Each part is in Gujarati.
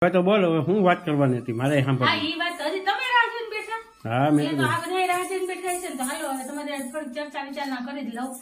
તો બોલો હું વાત કરવાની હતી મારે સાંભળો. હા, ઈ વાત હજી તમે રાહ જોઈને બેઠા. હા મેં તો આ બધા રાહ જોઈને બેઠા છે તો હાલો હવે તમારે થોડીક ચર્ચા વિચારણા કરી જ લઉં.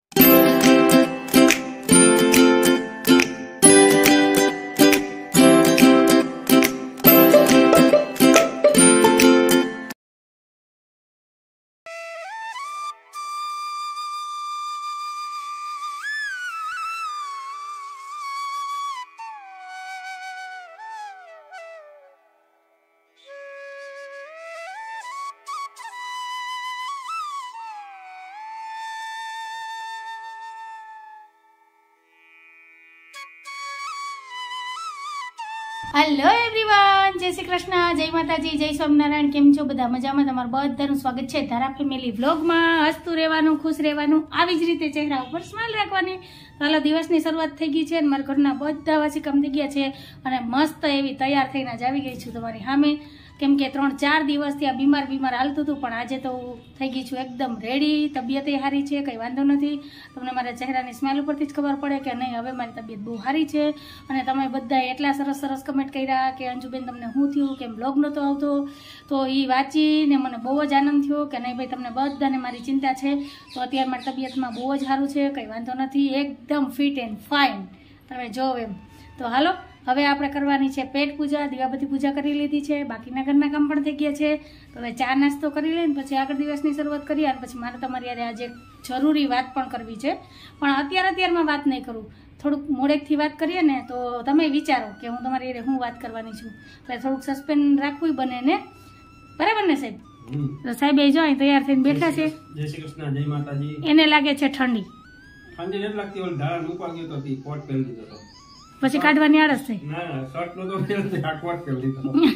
હેલો એવરીવન, જય શ્રી કૃષ્ણ, જય માતાજી, જય સ્વામિનારાયણ. કેમ છો બધા? મજામાં? તમારું બધાનું સ્વાગત છે ધારા ફેમિલી વ્લોગમાં. હસતું રહેવાનું, ખુશ રહેવાનું, આવી જ રીતે ચહેરા ઉપર સ્માઈલ રાખવાની. હાલો, દિવસની શરૂઆત થઈ ગઈ છે અને મારા ઘરના બધા વાસી કામ થઈ ગયા છે અને મસ્ત એવી તૈયાર થઈને જ આવી ગઈ છું તમારી સામે. કેમ કે 3-4 દિવસથી આ બીમાર હાલતું હતું, પણ આજે તો થઈ ગઈ છું એકદમ રેડી. તબિયત સારી છે, કંઈ વાંધો નથી. તમને મારા ચહેરાની સ્માઈલ ઉપરથી જ ખબર પડે કે નહીં હવે મારી તબિયત બહુ સારી છે. અને તમે બધા એટલા સરસ કમેન્ટ કર્યા કે અંજુબેન તમને શું થયું, કેમ બ્લોગ નહોતો આવતો, તો એ વાંચીને મને બહુ જ આનંદ થયો કે નહીં ભાઈ તમને બધાને મારી ચિંતા છે. તો અત્યારે મારી તબિયતમાં બહુ જ સારું છે, કંઈ વાંધો નથી, એકદમ ફિટ એન્ડ ફાઇન તમે જોવો એમ. તો હાલો, હવે આપણે કરવાની છે પેટ પૂજા. દીવાબત્તી પૂજા કરી લીધી છે, બાકીના ઘરના કામ પણ થઈ ગયા છે. તો હવે ચા નાસ્તો કરી લઈને પછી આગળ દિવસની શરૂઆત કરીએ. અને પછી મારે તમારી યારે આજે જરૂરી વાત પણ કરવી છે, પણ અત્યારમાં વાત નહીં કરું, થોડુંક મોડેકથી વાત કરીએ ને તો તમે વિચારો કે હું તમારી યારે હું વાત કરવાની છું. એટલે થોડુંક સસ્પેન્સ રાખવું બને ને, બરાબર ને સાહેબ? તો સાહેબ એ જો અહીં તૈયાર થઈને બેઠા છે. જય શ્રી કૃષ્ણ, જય માતાજી. એને લાગે છે ઠંડી. ઠંડી નથી લાગતી, ઓલ ધારા ઉપર ગયો તો કોટ પહેરી દીધો હતો, પછી કાઢવાની આળસ થઈ. ના શર્ટ નો તો આ કોટ પહેરી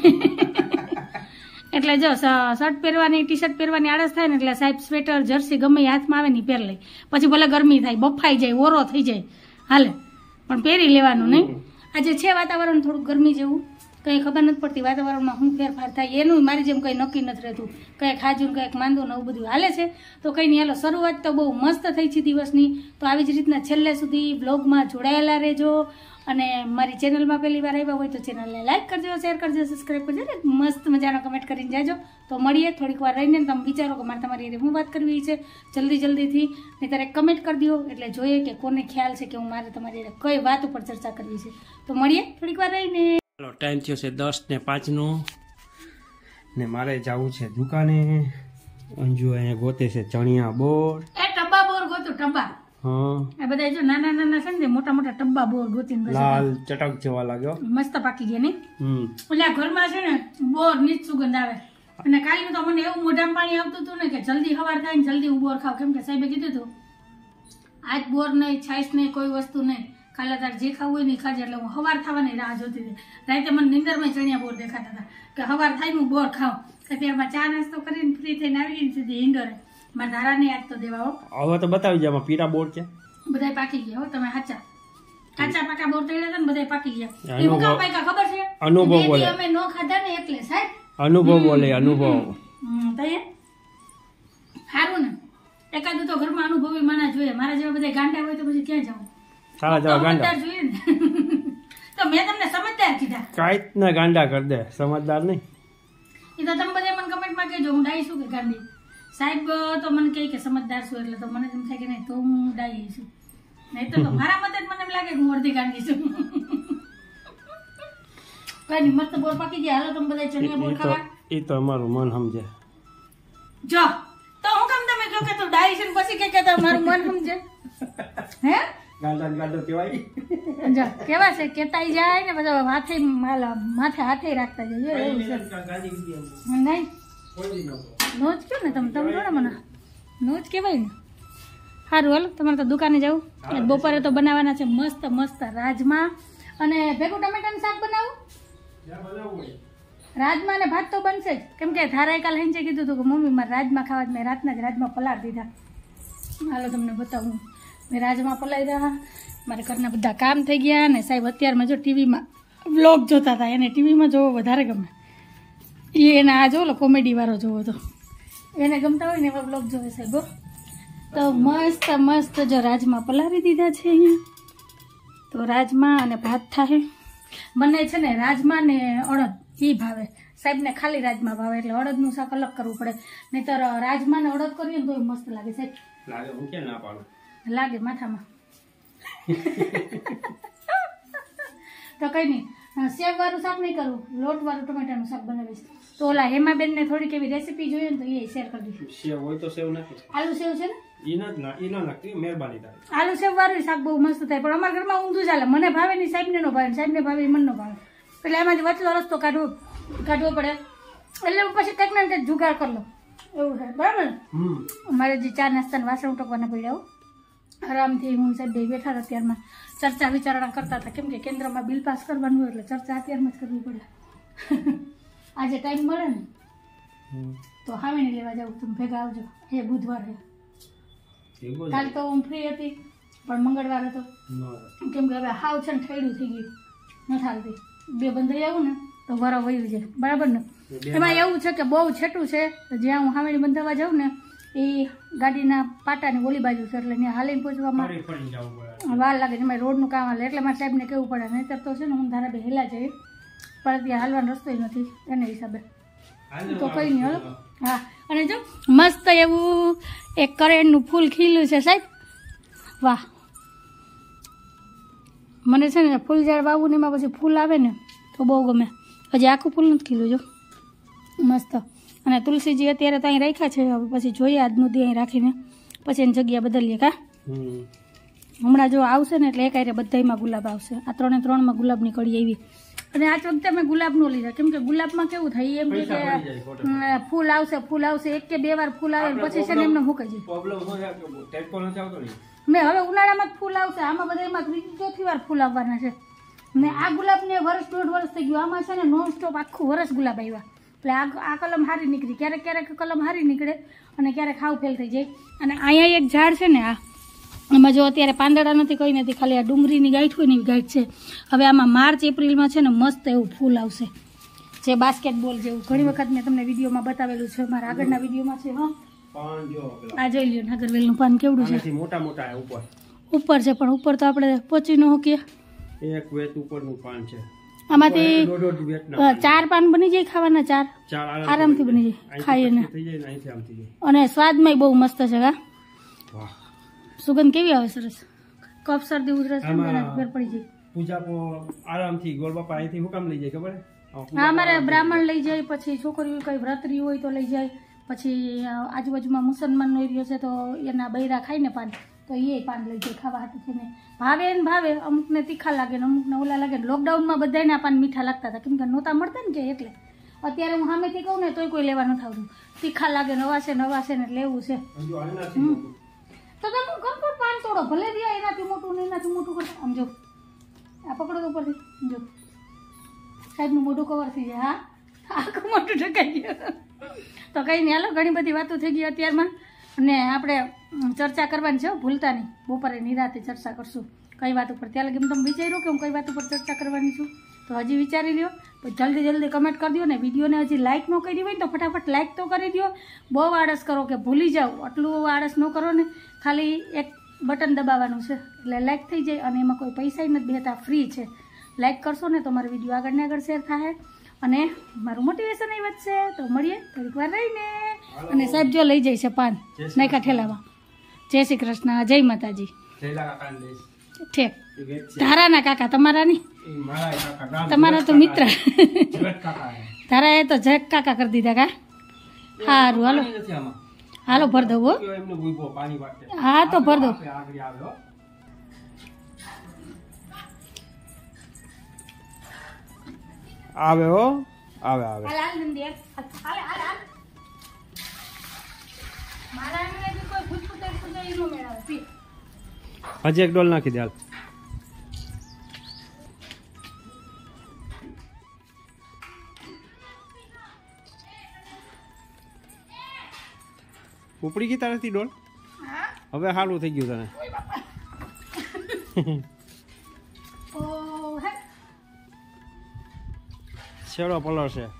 દીધો. એટલે જો શર્ટ પહેરવાની, ટી શર્ટ પહેરવાની આળસ થાય ને એટલે સાહેબ સ્વેટર, જર્સી ગમે હાથમાં આવે ને પહેર લે. પછી ભલે ગરમી થાય, બફાઈ જાય, ઓરો થઈ જાય, હાલે, પણ પહેરી લેવાનું નહીં. આજે છે વાતાવરણ થોડુંક ગરમી જેવું, કંઈ ખબર નથી પડતી વાતાવરણમાં શું ફેરફાર થાય એનું મારી જેમ કંઈ નક્કી નથી રહેતું. કંઈક હાજું કંઈક માંદું ને એવું બધું હાલે છે. તો કંઈ નહીં, હાલો, શરૂઆત તો બહુ મસ્ત થઈ છે દિવસની. તો આવી જ રીતના છેલ્લે સુધી બ્લોગમાં જોડાયેલા રહેજો. અને મારી ચેનલમાં પહેલી વાર આવ્યા હોય તો ચેનલને લાઈક કરજો, શેર કરજો, સબસ્ક્રાઈબ કરજો ને મસ્ત મજાનો કમેન્ટ કરીને જાજો. તો મળીએ થોડીક વાર રહીને, તમે વિચારો કે મારે તમારી શું વાત કરવી છે જલ્દીથી. નહીંતર એક કમેન્ટ કરી દો એટલે જોઈએ કે કોને ખ્યાલ છે કે હું મારે તમારી કઈ વાત ઉપર ચર્ચા કરવી છે. તો મળીએ થોડીક વાર રહીને. ટાઈમ થયો છે 10:05 ને મારે જવું છે દુકાને. અંજુ અહીંયા ગોતે છે ચણિયા બોર. એ ટબ્બા બોર ગોતું, ટબ્બા. હા, આ બધા જો નાના છે ને મોટા ટબ્બા બોર ગોતીને લાલ ચટક જેવા લાગ્યો, મસ્ત પાકી ગયા ને. ઓલા ઘરમાં છે ને બોર ની સુગંધ આવે. અને કાલે તો મને એવું મોઢામાં પાણી આવતું હતું ને કે જલ્દી સવાર થાય ને જલ્દી હું બોર ખાવ. કેમ કે સાહેબે કીધું હતું આજ બોર નહીં, છાશ નહીં, કોઈ વસ્તુ નહીં, કાલે તાર જે ખાવું હોય નહીં ખાજે. એટલે હું સવાર થવાની રાહ જોતી હતી. રાતે મને નીંદરમાં ચણિયા બોર દેખાતા હતા કે સવાર થાય હું બોર ખાવ. અત્યારમાં ચા નાસ્તો કરીને ફ્રી થઈને આવી ગઈ સીધી ઇન્ડોરે. મારા ધારાને યાદ તો દેવા. હવે તો બતાવી જાય પીરા બોર છે, બધા પાકી ગયા. હો તમે કાચા પાકા બોર તળ્યા હતા ને બધા પાકી ગયા. એ મુકા પાકા ખબર છે? અનુભવ બોલે. અમે નો ખાધા ને એટલે સાહેબ અનુભવ બોલે, અનુભવ. તઈએ સારું ને, એકાદું તો ઘરમાં અનુભવી માણા જોઈએ. મારા જેવા બધા ગાંડા હોય તો પછી ક્યાં જાવ? સારા જેવા ગાંડા જોઈએ ને. તો મેં તમને સમજદાર કીધા. કાંઈ ના ગાંડા કરી દે, સમજદાર નહીં. એ તો તમે બધા મને કમેન્ટમાં કહેજો હું ડાઈ છું કે ગાંડી. સાહેબ તો મને કહે કે સમજદાર છું એટલે તો મને એમ થાય કે નહીં તો હું ડાઈ છું. નહીં તો મારા મતે મને એમ લાગે કે હું અડધી ગાંડી છું. કઈ નહીં, મસ્ત બોર પાકી ગયા. હાલો તમે બધા ચણિયા બોર ખાવા. એ તો અમારું મન સમજે. જો તો હું કેમ તમે કહો કે તું ડાઈ છે પછી કે મારું મન સમજે? હે ગાંડો કહેવાય. જો કેવા છે, કેતાઈ જાય ને બધા માથે હાથે રાખતા જાય. એવું છે નહીં? નો જ કયો ને તમે જોડે મને નો જ કહેવાય ને. સારું હાલો, તમારે તો દુકાને જવું. બપોરે તો બનાવવાના છે મસ્ત રાજમા અને ભેગું ટમેટાનું શાક બનાવું. રાજમા ને ભાત તો બનશે જ. કેમ કે ધારાએ કાલ હેંચે કીધું હતું કે મમ્મી મારે રાજમા ખાવા. મેં રાતના જ રાજમા પલાળ દીધા. હાલો તમને બતાવું. મેં રાજમા પલાળ્યા. મારે ઘરના બધા કામ થઈ ગયા. ને સાહેબ અત્યારમાં જો ટીવીમાં વ્લોગ જોતા હતા. એને ટીવીમાં જોવો વધારે ગમે. એને આ જો કોમેડી વાળો જોવો તો એને ગમતા હોય ને એવા બ્લોગ જોવે સાહેબ. તો મસ્ત જો રાજમા પલાળી દીધા છે અહીંયા. તો રાજમા અને ભાત થાય. મને છે ને રાજમા ને અડદ ઈ ભાવે, સાહેબને ખાલી રાજમા ભાવે, એટલે અડદનું શાક અલગ કરવું પડે, નહીતર રાજમા ને અડદ કરીએ ને તો મસ્ત લાગે સાહેબ. લાગે, હું ક્યાં ના પાડું, લાગે માથામાં. તો કઈ નહીં, સેવ વાળું શાક નહીં કરવું, લોટ વાળું ટમેટાનું શાક બનાવીશ. તો ઓલા હેમાબેન ને થોડીક એવી રેસીપી જોઈએ ને તો એ શેર કરી દઈશું. સેવ હોય તો સેવ નાખી, આલુ સેવ છે ને ઈ ના નાખતી, મહેરબાની તારી. આલુ સેવ વાળું શાક બહુ મસ્ત થાય, પણ અમારા ઘરમાં ઊંધું ચાલે, મને ભાવે નહીં, સાહેબને નો ભાવે, સાહેબને ભાવે મને નો ભાવે, એટલે એમાંથી વચલો રસ્તો કાઢવો પડે, એટલે હું પછી કંઈક ને કંઈક જુગાડ કરી લો એવું છે. બરાબર ને? અમારે જે ચા નાસ્તાના વાસણ ઉટકવાના પડ્યા, આરામથી હું સાહેબ બે બેઠા હતા, ત્યારમાં ચર્ચા વિચારણા કરતા હતા, કેમ કે કેન્દ્રમાં બિલ પાસ કરવાનું હોય એટલે ચર્ચા અત્યારમાં જ કરવી પડે. આજે ટાઈમ મળે ને તો હાવેણી લેવા જાવ, તમે ભેગા આવજો. એ બુધવાર છે, કાલ તો હું ફ્રી હતી પણ મંગળવાર હતો, કેમ કે હવે હાવ છે ને ઠેડું થઈ ગયું, નથી હાલતી. બે બંધ આવું ને તો વરા વયું જાય, બરાબર ને? એમાં એવું છે કે બહુ છેટું છે, જ્યાં હું હાવેણી બંધાવા જાઉં ને એ ગાડીના પાટાની ઓલી બાજુ છે, એટલે ત્યાં હાલીને પહોંચવામાં વાર લાગે, એમાં રોડનું કામ હાલે, એટલે મારા સાહેબને કેવું પડે, નહીંતર તો છે ને હું ધારા બે હેલા જઈએ, પણ ત્યાં હાલવાનો રસ્તો નથી એને હિસાબે. તો કઈ નહીં હલો. હા, અને જો મસ્ત એવું એક કરેણનું ફૂલ ખીલ્યું છે સાહેબ, વાહ. મને છે ને ફૂલ ઝાડ વાવું ને એમાં પછી ફૂલ આવે ને તો બહુ ગમે. હજી આખું ફૂલ નથી ખીલ્યું જો, મસ્ત. અને તુલસીજી અત્યારે તો અહીં રાખ્યા છે, હવે પછી જોઈએ આજનું દી અહીં રાખીને પછી એની જગ્યા બદલીએ. કા હમણાં જો આવશે ને એટલે એક આરે બધામાં ગુલાબ આવશે, આ 3 ગુલાબની કડી આવી. અને આ વખતે મેં ગુલાબનું લીધા, કેમ કે ગુલાબમાં કેવું થાય એમ કે ફૂલ આવશે 1 કે 2 વાર ફૂલ આવે પછી છે ને એમને મૂકાઈ જાય. ને હવે ઉનાળામાં જ ફૂલ આવશે, આમાં બધા 3-4 વાર ફૂલ આવવાના છે. ને આ ગુલાબને વર્ષ 1.5 વર્ષ થઈ ગયું, આમાં છે ને નોન સ્ટોપ આખું વર્ષ ગુલાબ આવ્યા, એટલે આ કલમ હારી નીકળી. ક્યારેક કલમ હારી નીકળે અને ક્યારેક હાવ ફેલ થઈ જાય. અને અહીંયા એક ઝાડ છે ને, એમાં જો અત્યારે પાંદડા નથી, કંઈ નથી, ખાલી આ ડુંગળીની ગાંઠ હોય ને એવી ગાંઠ છે. હવે આમાં માર્ચ એપ્રિલમાં છે ને મસ્ત એવું ફૂલ આવશે, જે બાસ્કેટબોલ જેવું. ઘણી વખત મેં તમને વિડીયોમાં બતાવેલું છે, મારા આગળના વિડીયોમાં છે. હા, આ જોઈ લ્યો નાગરવેલનું પાન કેવડું છે, મોટા મોટા ઉપર છે, પણ ઉપર તો આપણે પહોંચી ન શકીએ. એક વેત ઉપરનું પાન છે, આમાંથી 4 પાન બની જાય ખાવાના, 4 આરામથી બની જાય ખાઈએ ને. અને સ્વાદમાં બહુ મસ્ત છે. હા, સુગંધ કેવી આવે, સરસ. કફ શરદી ઉધરસ ફેર પડી જાય. પૂજા આરામથી ગોળબાપા અહીંથી હુકામ લઈ જાય ખબર? હા, અમારે બ્રાહ્મણ લઈ જાય, પછી છોકરીઓ કઈ વ્રતરી હોય તો લઈ જાય, પછી આજુબાજુમાં મુસલમાન નો એરિયો છે તો એના બૈરા ખાય ને પાન, તો એ પાન લઈ જાય ખાવા હાટું થઈને. ભાવે ને ભાવે, અમુકને તીખા લાગે ને અમુકને ઓલા લાગે. લોકડાઉનમાં બધાને આ પાન મીઠા લાગતા હતા, કેમ કે નહોતા મળતા ને કે એટલે. અત્યારે હું સામેથી કહું ને તોય કોઈ લેવા નથી આવતું, તીખા લાગે, નવા છે ને એટલે એવું છે. તો તમે કંકોડ પાન તોડો, ભલે દે એનાથી મોટું ને એનાથી મોટું કરતો. આમ જો આ પકડો તો ઉપરથી, જો સાહેબનું મોઢું કવર થઈ જાય. હા, આખું મોટું ઢકાઈ ગયું. તો કંઈ નહીં, હાલો, ઘણી બધી વાતો થઈ ગઈ અત્યારમાં, અને આપણે ચર્ચા કરવાની છે, ભૂલતા નહીં. બપોરે નિરાતે ચર્ચા કરશું કઈ વાત ઉપર. ત્યાં લગી તમે વિચાર્યું કે હું કઈ વાત ઉપર ચર્ચા કરવાની છું, તો હજી વિચારી લ્યો. જલ્દી કમેન્ટ કરી દો ને. વિડીયોને હજી લાઇક ન કરી હોય તો ફટાફટ લાઇક તો કરી દો. બહુ આળસ કરો કે ભૂલી જાઓ, આટલું આળસ ન કરો ને. ખાલી એક બટન દબાવવાનું છે એટલે લાઇક થઈ જાય, અને એમાં કોઈ પૈસા નથી બેહતા, ફ્રી છે. લાઇક કરશો ને તો મારો વિડીયો આગળ ને આગળ શેર થાય અને મારું મોટિવેશન એ વધશે. તો મળીએ થોડીક વાર રહીને. અને સાહેબ જો લઈ જાય છે પાન નાયકા ઠેલામાં. જય શ્રી કૃષ્ણ, જય માતાજી. ઠીક, ધારાના કાકા તમારા નહીં, તમારા તો મિત્ર. તારા એ તો જગ કાકા કરી દીધા. કા સારું, હાલો હાલો ભર દઉં. હા, તો ભર દઉં. આવે હો, આવે હજી એક ડોલ નાખી દે. હાલ, ઉપડી ગઈ તારાથી ડોલ? હવે સારું થઈ ગયું તને. છેડો પલર છે.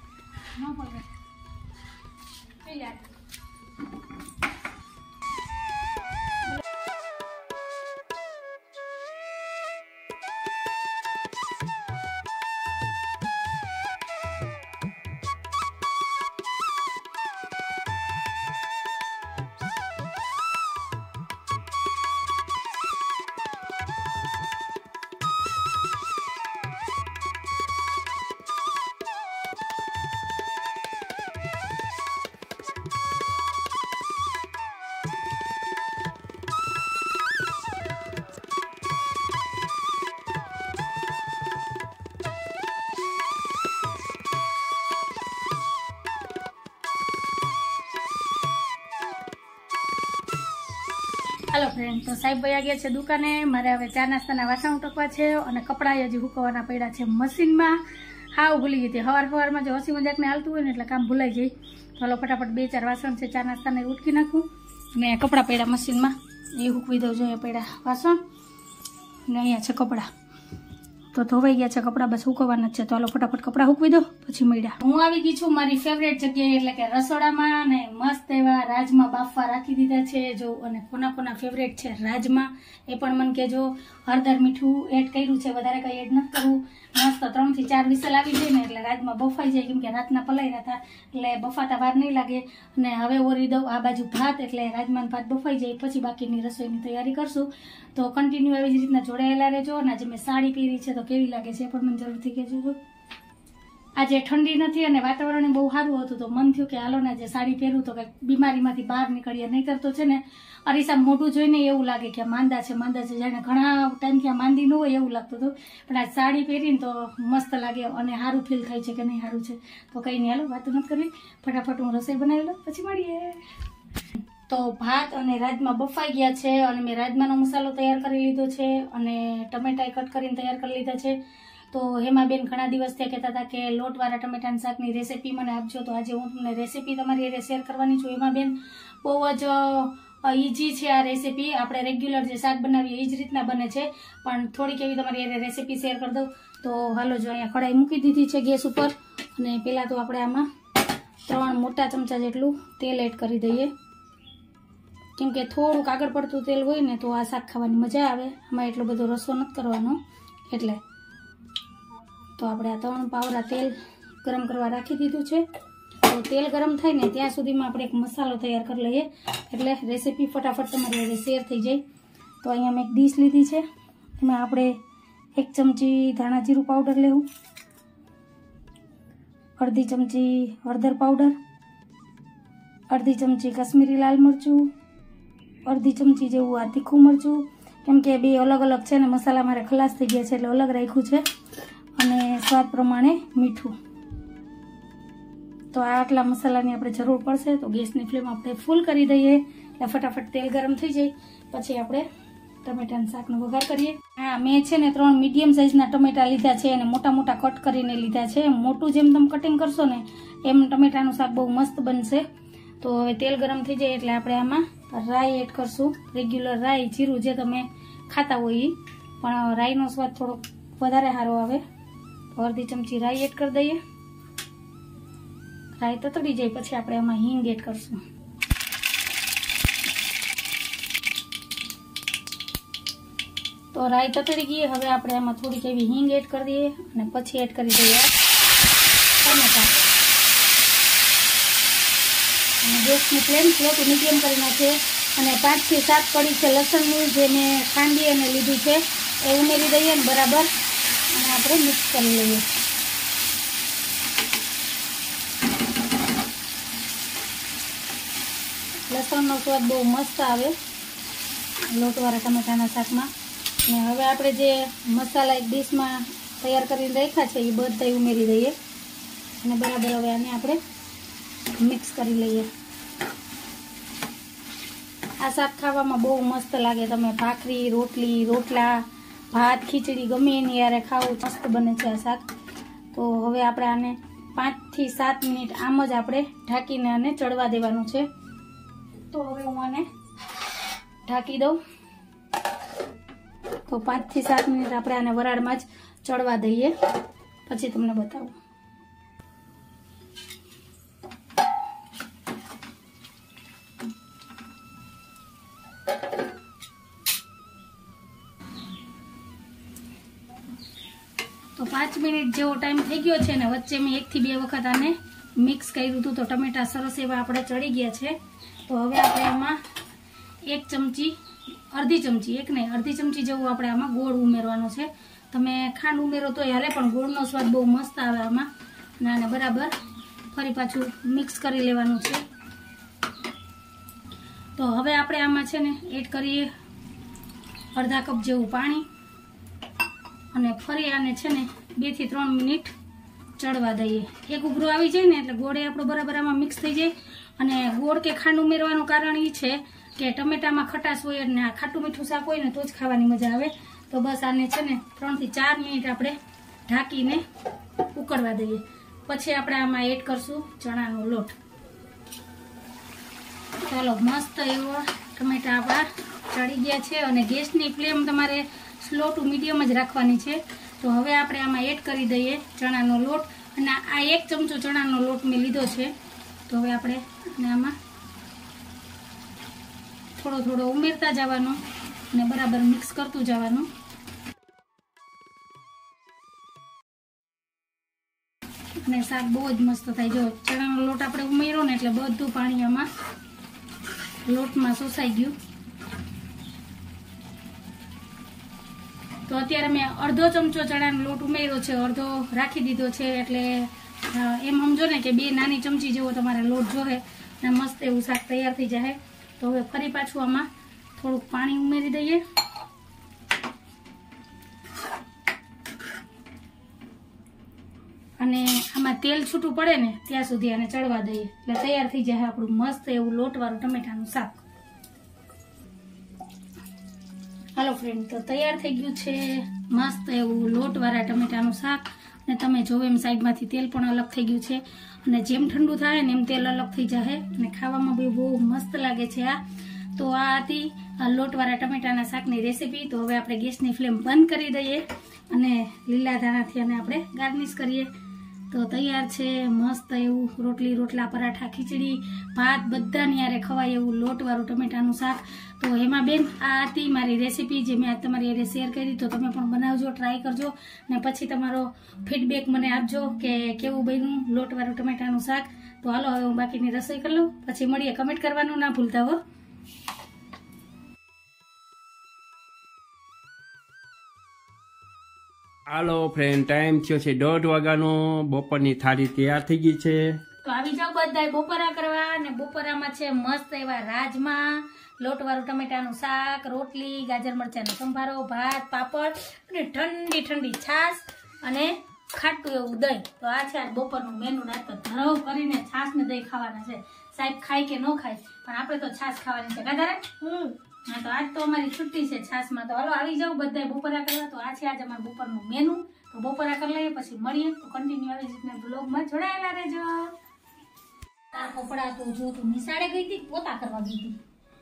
હાલો ફ્રેન્ડ, તો સાહેબ ભાઈ ગયા છે દુકાને. મારે હવે ચા નાસ્તાના વાસણ ઉટકવા છે અને કપડાં હજી હુકવવાના પડ્યા છે મશીનમાં. હાવ ભૂલી ગઈ હતી. સવારમાં જો હસી મજાકને હાલતું હોય ને એટલે કામ ભૂલાઈ જાય. તો હાલો ફટાફટ 2-4 વાસણ છે ચા નાસ્તાને ઉટકી નાખું અને કપડાં પડ્યા મશીનમાં એ હુકવી દઉં. જોઈએ પડ્યા વાસણ ને અહીંયા છે કપડાં, તો ધોવાઈ ગયા છે કપડાં, બસ હુકવવાના જ છે. તો હાલો ફટાફટ કપડાં હુકવી દો પછી મળ્યા. હું આવી ગઈ છું મારી ફેવરેટ જગ્યાએ એટલે કે રસોડામાં, અને મસ્ત એવા રાજમા બાફવા રાખી દીધા છે જો. અને કોના ફેવરેટ છે રાજમા એ પણ મને કહેજો. હળદર મીઠું એડ કર્યું છે, વધારે કંઈ એડ નથી કરવું. મસ્ત 3 થી 4 વિસલ આવી જાય ને એટલે રાજમા બફાઈ જાય, કેમ કે રાતના પલાળ્યા હતા એટલે બફાતા વાર નહીં લાગે. અને હવે ઓરી દઉં આ બાજુ ભાત, એટલે રાજમાન ભાત બફાઈ જાય પછી બાકીની રસોઈની તૈયારી કરશું. તો કન્ટિન્યુ આવી જ રીતના જોડાયેલા રહેજો. અને આજે મેં સાડી પહેરી છે તો કેવી લાગે છે પણ મને જરૂરથી કહેજો. આજે ઠંડી નથી અને વાતાવરણ બહુ સારું હતું તો મન થયું કે હાલો ને આજે સાડી પહેરું તો કંઈક બીમારીમાંથી બહાર નીકળીએ. નહીં કરતો છે ને અરીસા મોઢું જોઈને એવું લાગે કે માંદા છે જાણે ઘણા ટાઈમથી આ માંદી ન હોય એવું લાગતું હતું. પણ આ સાડી પહેરીને તો મસ્ત લાગે અને સારું ફીલ થાય છે કે નહીં સારું છે. તો કંઈ નહીં, હાલો વાતો નથી કરવી, ફટાફટ હું રસોઈ બનાવી લઉં પછી મળીએ. તો ભાત અને રાજમા બફાઈ ગયા છે અને મેં રાજમાનો મસાલો તૈયાર કરી લીધો છે અને ટમેટા કટ કરીને તૈયાર કરી લીધા છે. તો હેમાબેન ઘણા દિવસ ત્યાં કહેતા હતા કે લોટવાળા ટમેટાના શાકની રેસીપી મને આપજો, તો આજે હું તમને રેસીપી તમારી હારે શેર કરવાની છું. હેમાબેન બહુ જ ઇઝી છે આ રેસીપી. આપણે રેગ્યુલર જે શાક બનાવીએ એ જ રીતના બને છે, પણ થોડીક એવી તમારી હારે રેસીપી શેર કરી દઉં. તો હાલો જો અહીંયા કઢાઈ મૂકી દીધી છે ગેસ ઉપર અને પહેલાં તો આપણે આમાં 3 મોટા ચમચા જેટલું તેલ એડ કરી દઈએ, કેમ કે થોડુંક આગળ પડતું તેલ હોય ને તો આ શાક ખાવાની મજા આવે. આમાં એટલો બધો રસો નથી કરવાનો એટલે. તો આપણે આ 3 પાવડા તેલ ગરમ કરવા રાખી દીધું છે. તો તેલ ગરમ થાય ને ત્યાં સુધીમાં આપણે એક મસાલો તૈયાર કરી લઈએ એટલે રેસીપી ફટાફટ તમારી સાથે શેર થઈ જાય. તો અહીંયા મેં એક ડીશ લીધી છે, એમાં આપણે 1 ચમચી ધાણા જીરું પાવડર લેવું, 1/2 ચમચી હળદર પાવડર, 1/2 ચમચી કાશ્મીરી લાલ મરચું, 1/2 ચમચી જેવું આ તીખું મરચું, કેમ કે બે અલગ અલગ છે ને મસાલા મારે ખલાસ થઈ ગયા છે એટલે અલગ રાખ્યું છે, અને સ્વાદ પ્રમાણે મીઠું. તો આટલા મસાલાની આપણે જરૂર પડશે. તો ગેસની ફ્લેમ આપણે ફૂલ કરી દઈએ એટલે ફટાફટ તેલ ગરમ થઈ જાય પછી આપણે ટમેટાના શાકનો વઘાર કરીએ. હા, મેં છે ને 3 મીડિયમ સાઇઝના ટમેટા લીધા છે અને મોટા મોટા કટ કરીને લીધા છે. મોટું જેમ તમે કટિંગ કરશો ને એમ ટમેટાનું શાક બહુ મસ્ત બનશે. તો હવે તેલ ગરમ થઈ જાય એટલે આપણે આમાં રાઈ એડ કરશું. રેગ્યુલર રાઈ જીરું જે તમે ખાતા હોય એ, પણ રાઈનો સ્વાદ થોડો વધારે સારો આવે. 1/2 ચમચી રાઈ એડ કરી દઈએ. રાઈ તતડી જાય પછી આપણે આમાં હિંગ એડ કરશું. તો રાઈ તતડી ગઈ, હવે આપણે આમાં થોડીક એવી હિંગ એડ કરી દઈએ અને પછી એડ કરી દઈએ ટમેટા. અને ગેસની ફ્લેમ સ્લો ટુ મીડિયમ કરી નાખીએ અને 5 થી 7 કળી છે લસણની જે મેં ખાંડી અને લીધું છે એ ઉમેરી દઈએ અને બરાબર અને આપણે મિક્સ કરી લઈએ. લસણનો સ્વાદ બહુ મસ્ત આવે લોટવાળા ટમેટાના શાકમાં. અને હવે આપણે જે મસાલા એક ડીશમાં તૈયાર કરીને રાખ્યા છે એ બધા ઉમેરી દઈએ અને બરાબર હવે આને આપણે મિક્સ કરી લઈએ. આ શાક ખાવામાં બહુ મસ્ત લાગે. તમે ભાખરી, રોટલી, રોટલા, ભાત, ખીચડી ગમે એની યારે ખાવું મસ્ત બને છે આ શાક. તો હવે આપણે આને 5 થી 7 મિનિટ આમ જ આપણે ઢાંકીને આને ચડવા દેવાનું છે. તો હવે હું આને ઢાંકી દઉં. તો 5 થી 7 મિનિટ આપણે આને વરાળમાં જ ચડવા દઈએ પછી તમને બતાવું. તો 5 મિનિટ જેવો ટાઈમ થઈ ગયો છે ને વચ્ચે મેં 1 થી 2 વખત આને મિક્સ કર્યું હતું તો ટમેટા સરસ એવા આપણે ચડી ગયા છે. તો હવે આપણે આમાં 1 ચમચી, અડધી ચમચી જેવું આપણે આમાં ગોળ ઉમેરવાનો છે. તમે ખાંડ ઉમેરો તો હાલે પણ ગોળનો સ્વાદ બહુ મસ્ત આવે આમાં. અને આને બરાબર ફરી પાછું મિક્સ કરી લેવાનું છે. તો હવે આપણે આમાં છે ને એડ કરીએ અડધા કપ જેવું પાણી અને ફરી આને છે ને 2 થી 3 મિનિટ ચડવા દઈએ. એક ઉભરો આવી જાય ને એટલે ગોળે આપણો બરાબર આમાં મિક્સ થઈ જાય. અને ગોળ કે ખાંડ ઉમેરવાનું કારણ એ છે કે ટમેટામાં ખટાશ હોય અને આ ખાટું મીઠું શાક હોય ને તો જ ખાવાની મજા આવે. તો બસ આને છે ને 3 થી 4 મિનિટ આપણે ઢાંકીને ઉકળવા દઈએ. પછી આપણે આમાં એડ કરશું ચણાનો લોટ. ચાલો, મસ્ત એવો ટમેટા આપણા ચડી ગયા છે અને ગેસની ફ્લેમ તમારે સ્લો ટુ મીડિયમ જ રાખવાની છે. તો હવે આપણે આમાં એડ કરી દઈએ ચણાનો લોટ. અને આ 1 ચમચો ચણાનો લોટ મેં લીધો છે. તો હવે આપણે આમાં થોડો થોડો ઉમેરતા જવાનું અને બરાબર મિક્સ કરતું જવાનું. અને શાક બહુ જ મસ્ત થાય. જો ચણાનો લોટ આપણે ઉમેર્યો ને એટલે બધું પાણી આમાં લોટમાં શોષાઈ ગયું. તો અત્યારે મેં અડધો ચમચો ચણાનો લોટ ઉમેર્યો છે, અડધો રાખી દીધો છે. એટલે એમ સમજો ને કે 2 નાની ચમચી જેવો તમારે લોટ જોવે અને મસ્ત એવું શાક તૈયાર થઈ જાય. તો હવે ફરી પાછું આમાં થોડુંક પાણી ઉમેરી દઈએ અને આમાં તેલ છૂટું પડે ને ત્યાં સુધી આને ચડવા દઈએ એટલે તૈયાર થઈ જાય આપણું મસ્ત એવું લોટવાળું ટમેટાનું શાક. હાલો ફ્રેન્ડ, તો તૈયાર થઈ ગયું છે મસ્ત એવું લોટવાળા ટમેટાનું શાક. અને તમે જોવો એમ સાઈડમાંથી તેલ પણ અલગ થઈ ગયું છે અને જેમ ઠંડુ થાય ને એમ તેલ અલગ થઈ જાય અને ખાવામાં બી બહુ મસ્ત લાગે છે આ. તો આ હતી લોટવાળા ટમેટાના શાકની રેસીપી. તો હવે આપણે ગેસની ફ્લેમ બંધ કરી દઈએ અને લીલા ધાણાથી અને આપણે ગાર્નિશ કરીએ. તો તૈયાર છે મસ્ત એવું રોટલી, રોટલા, પરાઠા, ખીચડી, ભાત બધાની યારે ખવાય એવું લોટવાળું ટમેટાનું શાક. તો એમાં બેન આ હતી મારી રેસીપી જે મેં આજ તમારી યારે શેર કરી. તો તમે પણ બનાવજો, ટ્રાય કરજો ને પછી તમારો ફીડબેક મને આપજો કે કેવું બન્યું લોટવાળું ટમેટાનું શાક. તો હાલો હવે હું બાકીની રસોઈ કરી લઉં, પછી મળીએ. કમેન્ટ કરવાનું ના ભૂલતા હો. હાલો ફ્રેન્ડ, ટાઈમ થયો છે 1:30 વાગ્યાનો. બપોરની થાળી તૈયાર થઈ ગઈ છે. તો આવી જાવ બધાય બપોરા કરવા. અને બપોરામાં છે મસ્ત એવા રાજમા, લોટવાળું ટમેટાનું શાક, રોટલી, ગાજર મરચાંનો સંભારો, ભાત, પાપડ અને ઠંડી ઠંડી છાશ અને ખાટું એવું દહીં. તો આ છે આજ બપોરનું મેનુ. ના તો ધરાવ કરીને છાશ ને દહીં ખાવાના છે. સાહેબ ખાય કે ન ખાય પણ આપણે તો છાશ ખાવાની છે. ગાધારે હા, તો આજ તો અમારી છુટ્ટી છે છાશમાં. તો હાલો આવી જાવ બધા બપોરા કરવા. તો આ છે આજે અમારું બપોરનું મેનુ. તો બપોરા કરી લઈએ પછી મળીએ. તો કન્ટિન્યુ આવી રીતના બ્લોગમાં જોડાયેલા રહેજો. તારા કપડા તો જો તું નિશાળે ગઈ હતી, પોતા કરવા ગઈ હતી.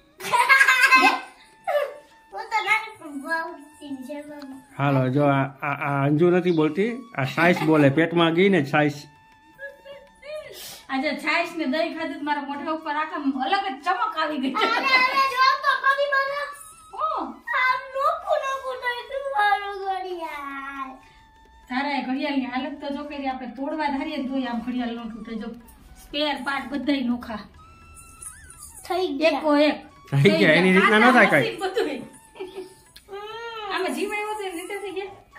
હાલો, જો આ અંજુ નથી બોલતી, આ સાઈસ બોલે. પેટમાં ગઈ ને સાઈસ. આજે છાશ ને દહીં ખાધું મારા મોઢા ઉપર આખા અલગ જ ચમક આવી ગઈ. તારા ઘડિયાળની હાલત તો જો કરી આપણે તોડવા ધારીએ તો આમ ઘડિયાળ નો તૂટે. જો સ્પેર પાર્ટ બધાય નોખા થઈ ગયા. એકો એક થઈ ગયા. એની રીતના ન થાય કઈ. આમાં જીવ આવ્યો તો એની રીતે થઈ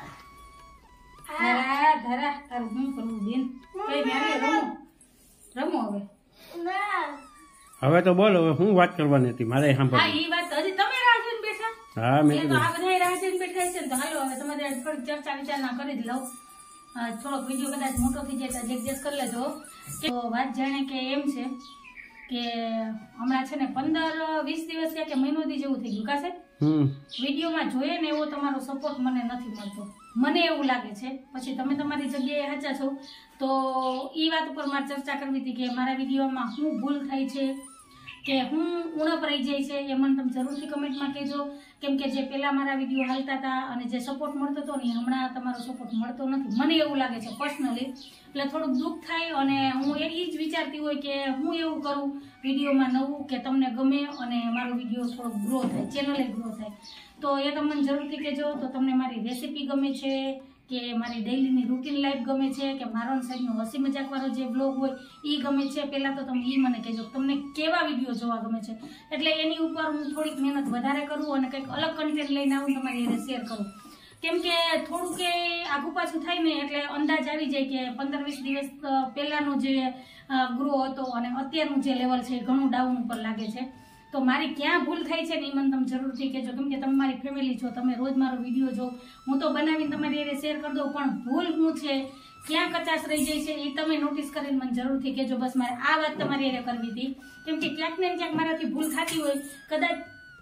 ગયા. ધરા ધરા તારું હું કરવું બેન? કઈ નારી રમો હવે. હવે તો બોલો, હવે હું વાત કરવાની હતી મારે સાંભળવા. હા, ઈ વાત હજી તમે રાહ જોઈને બેઠા. હા, મેં તો આ બધા રાહ જોઈને બેઠા છે. તો હાલો હવે તમારે થોડીક ચર્ચા વિચારણા કરી જ લઉં. થોડોક વિડીયો કદાચ મોટો થઈ જાય તો એડજસ્ટ કરી લેજો. તો વાત જાણે કે એમ છે કે હમણાં છે ને 15-20 દિવસ કે મહિનોથી જેવું થઈ ગયું કાશે. વિડીયોમાં જોઈએ ને એવો તમારો સપોર્ટ મને નથી મળતો. મને એવું લાગે છે. પછી તમે તમારી જગ્યાએ સાચા છો. તો એ વાત ઉપર મારે ચર્ચા કરવી હતી કે મારા વિડીયોમાં શું ભૂલ થાય છે કે હું ઉણપ રહી જાય છે. એ મને તમે જરૂરથી કમેન્ટમાં કહેજો. કેમ કે જે પહેલાં મારા વિડીયો હાલતા હતા અને જે સપોર્ટ મળતો હતો ને હમણાં તમારો સપોર્ટ મળતો નથી. મને એવું લાગે છે પર્સનલી. એટલે થોડુંક દુઃખ થાય અને હું એ જ વિચારતી હોય કે હું એવું કરું વિડીયોમાં નવું કે તમને ગમે અને મારો વિડીયો થોડોક ગ્રો થાય, ચેનલે ગ્રો થાય. તો એ તમે મને જરૂરથી કહેજો. તો તમને મારી રેસીપી ગમે છે કે મારી ડેઈલીની રૂટીન લાઈફ ગમે છે કે મારો સાહેબનો હસી મજાકવાળો જે બ્લોગ હોય એ ગમે છે. પહેલાં તો તમે એ મને કહેજો તમને કેવા વિડીયો જોવા ગમે છે. એટલે એની ઉપર હું થોડીક મહેનત વધારે કરું અને કંઈક અલગ કન્ટેન્ટ લઈને આવું તમારી એને શેર કરું. કેમ કે થોડું કે આગુ પાછું થાય ને એટલે અંદાજ આવી જાય કે 15-20 દિવસ પહેલાંનો જે ગ્રો હતો અને અત્યારનું જે લેવલ છે ઘણું ડાઉન ઉપર લાગે છે. તો મારી ક્યાં ભૂલ થાય છે ને એ મને તમે જરૂરથી કહેજો. કેમ કે તમે મારી ફેમિલી છો, તમે રોજ મારો વિડીયો જો, હું તો બનાવીને તમારી એને શેર કરી દઉં પણ ભૂલ શું છે ક્યાં કચાશ રહી જાય છે એ તમે નોટિસ કરીને મને જરૂરથી કહેજો. બસ મારે આ વાત તમારી હારે કરવી હતી, કેમ કે ક્યાંક ને ક્યાંક મારાથી ભૂલ થતી હોય, કદાચ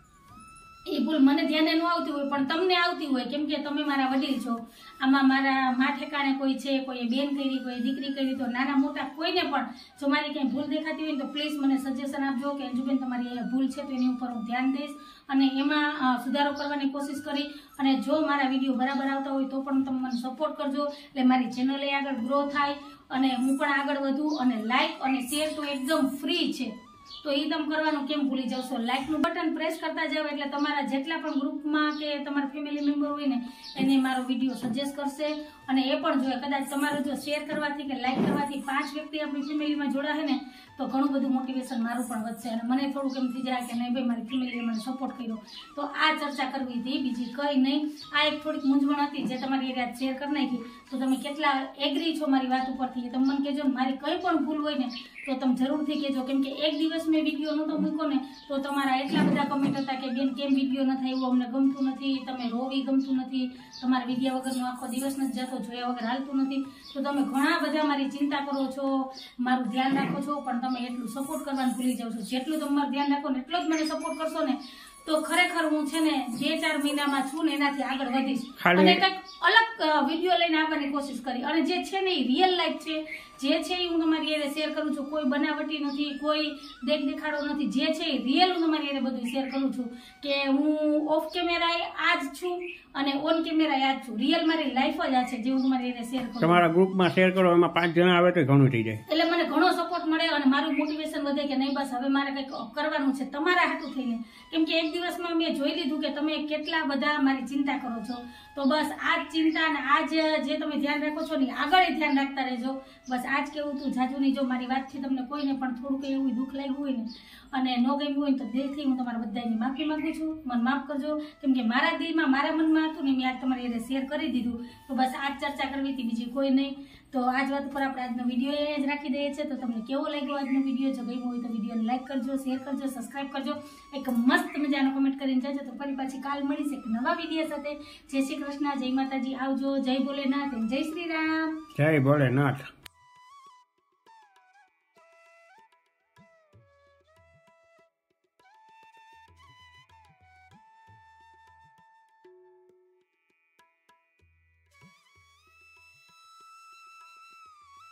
એ ભૂલ મને ધ્યાને ન આવતી હોય પણ તમને આવતી હોય, કેમ કે તમે મારા વડીલ છો. આમાં મારા મા ઠેકાણે કોઈ છે, કોઈ બેન કરી, કોઈ દીકરી કરી, તો નાના મોટા કોઈને પણ જો મારી ક્યાંય ભૂલ દેખાતી હોય તો પ્લીઝ મને સજેશન આપજો કે અંજુબેન તમારી અહીંયા ભૂલ છે, તો એની ઉપર હું ધ્યાન દઈશ અને એમાં સુધારો કરવાની કોશિશ કરી. અને જો મારા વિડીયો બરાબર આવતા હોય તો પણ તમે મને સપોર્ટ કરજો, એટલે મારી ચેનલે આગળ ગ્રો થાય અને હું પણ આગળ વધું. અને લાઈક અને શેર તો એકદમ ફ્રી છે, તો એ તમે કરવાનું કેમ ભૂલી જશો. લાઈકનું બટન પ્રેસ કરતા જાવ એટલે તમારા જેટલા પણ ગ્રુપમાં કે તમારા ફેમિલી મેમ્બર હોય ને એને મારો વિડીયો સજેસ્ટ કરશે. અને એ પણ જોઈએ કદાચ તમારું જો શેર કરવાથી કે લાઈક કરવાથી 5 વ્યક્તિ આપણી ફેમિલીમાં જોડાશે ને તો ઘણું બધું મોટિવેશન મારું પણ વધશે અને મને થોડુંક એમ થઈ જાય કે નહીં ભાઈ મારી ફેમિલીએ મને સપોર્ટ કર્યો. તો આ ચર્ચા કરવી હતી, બીજી કંઈ નહીં. આ એક થોડીક મૂંઝવણ હતી જે તમારી એ શેર કરી નાખી. તો તમે કેટલા એગ્રી છો મારી વાત ઉપરથી તમે મને કહેજો. મારી કંઈ પણ ભૂલ હોય ને તો તમે જરૂરથી કહેજો, કેમ કે એક દિવસ મેં વિડીયો નહોતો મૂક્યો ને તો તમારા એટલા બધા કમેન્ટ હતા કે બેન કેમ વિડીયો નથી આવ્યો, અમને ગમતું નથી, તમે રોવી ગમતું નથી, તમારા વિડીયો વગરનો આખો દિવસ નથી જતો, જોયા વગર હાલતું નથી. તો તમે ઘણા બધા મારી ચિંતા કરો છો, મારું ધ્યાન રાખો છો, પણ તમે એટલું સપોર્ટ કરવાનું ભૂલી જાવ છો. જેટલું તમે મારું ધ્યાન રાખો ને એટલો જ મને સપોર્ટ કરશો ને તો ખરેખર હું છે ને 2-4 મહિનામાં છું ને એનાથી આગળ વધીશ અને કંઈક અલગ વિડીયો લઈને આવવાની કોશિશ કરી. અને જે છે ને એ રિયલ લાઈફ છે, જે છે એ હું તમારી એને શેર કરું છું. કોઈ બનાવટી નથી, કોઈ દેખાડો નથી, જે છે એ રિયલ હું તમારી એને બધું શેર કરું છું. કે હું ઓફ કેમેરા આ જ છું અને ઓન કેમેરા આ જ છું. રિયલ મારી લાઈફ જ આ છે જે હું તમારી એને શેર કરું. તમારા ગ્રુપમાં શેર કરો, એમાં 5 જણા આવે તો ઘણું થઈ જાય, એટલે મને ઘણો સપોર્ટ મળે અને મારું મોટિવેશન વધે કે નહીં બસ હવે મારે કંઈક કરવાનું છે તમારા હાથું થઈને. કેમ કે એક દિવસમાં મેં જોઈ લીધું કે તમે કેટલા બધા મારી ચિંતા કરો છો. તો બસ આ જ ચિંતા અને આ જે તમે ધ્યાન રાખો છો ને આગળ ધ્યાન રાખતા રહેજો. બસ આજ કેવું તું જાજુ નહીં. જો મારી વાતથી તમને કોઈને પણ થોડું કંઈ એવું દુઃખ લાગ્યું હોય ને અને ન ગમ્યું હોય તો દિલથી હું તમારા બધાની માફી માંગુ છું. મને માફ કરજો, કેમ કે મારા દિલમાં મારા મનમાં હતું ને મેં આજ તમારી એને શેર કરી દીધું. તો બસ આ જ ચર્ચા કરવી હતી, બીજી કોઈ નહીં. તો આજ વાત ઉપર આપણે આજનો વિડીયો એ જ રાખી દઈએ છીએ. તો તમને કેવો લાગ્યો આજનો વિડીયો? જો ગમ્યો હોય તો વિડીયોને લાઈક કરજો, શેર કરજો, સબસ્ક્રાઈબ કરજો, એક મસ્ત મજાનો કમેન્ટ કરીને જજો. તો ફરી પાછી કાલ મળીશ એક નવા વિડીયો સાથે. જય શ્રી કૃષ્ણ, જય માતાજી, આવજો, જય ભોલેનાથ, જય શ્રી રામ, જય ભોલેનાથ.